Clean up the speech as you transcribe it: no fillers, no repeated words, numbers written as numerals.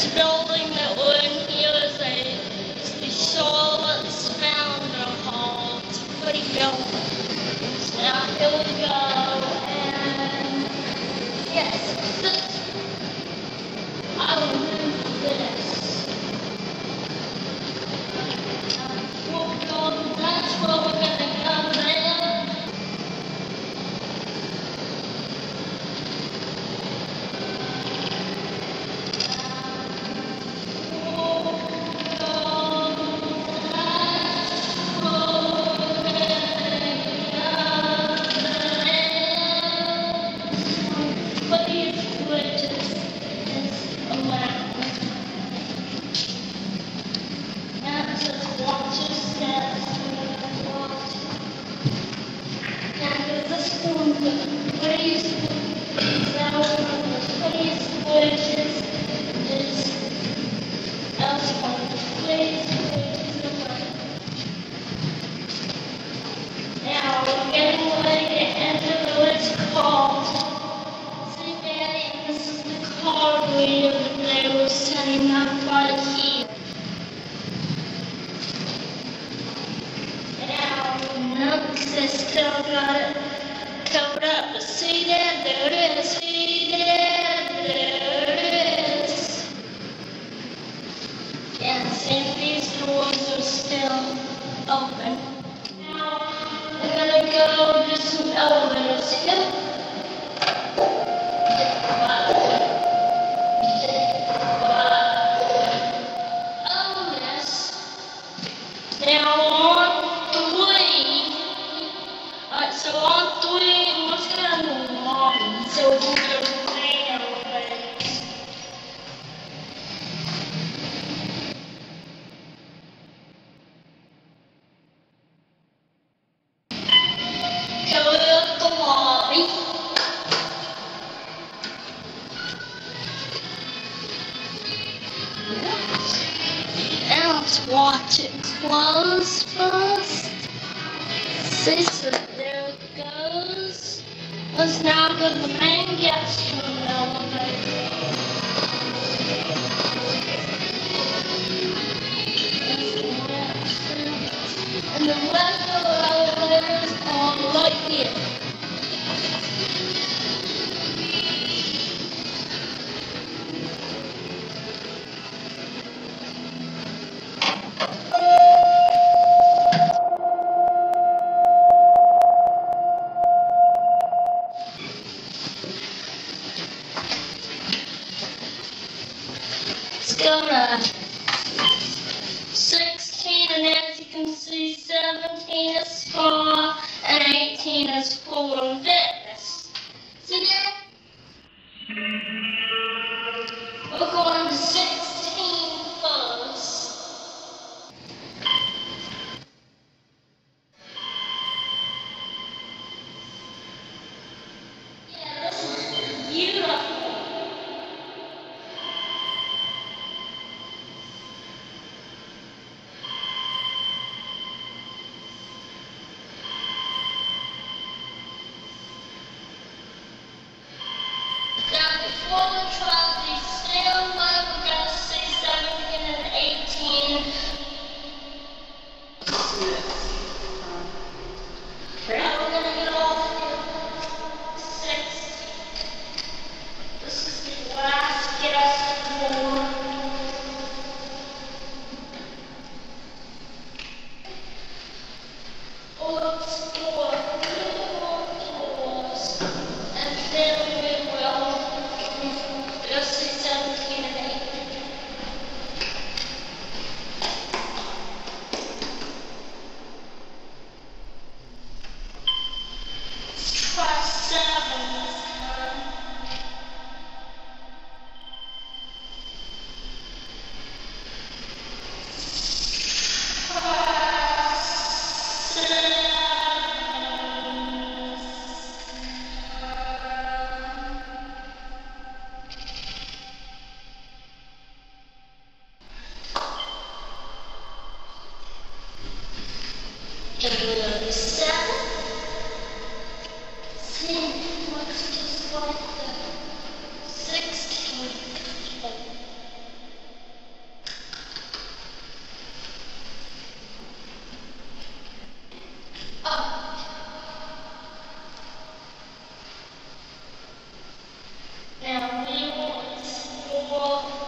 this building that we're in here is the Charlotte's Founder Hall. It's a pretty building. Now here we go, and yes, I remember this. That's where we're gonna go there. Now we're getting ready to enter what's called. See, Daddy, this is the card reader that they were setting up right here. Now, notice they still got it covered up. But see that? There it is. See that? There it is. Yeah, see, these doors are still open. We're gonna go do some elevators here. Oh, yes. Now on 3. Alright, so on 3, let's go down to 1. So we can go 3 elevators. Let's watch it close first. See, so there it goes. Let's now go to the main guest room elevator. And the rest of the elevators are right here. Let's go to 16, and as you can see, 17 is for, and 18 is for fitness. See that? We're going to 16 first. Yeah, this is beautiful. Now, before we try the standby, we're going to see 17 and 18. Now we're going to get off here. 16. This is the last guest room. Oh, let's go a few more floors, and then we will just see 17 and 18. Let's try 7 this time. Number 7. See, looks just like the 16. go.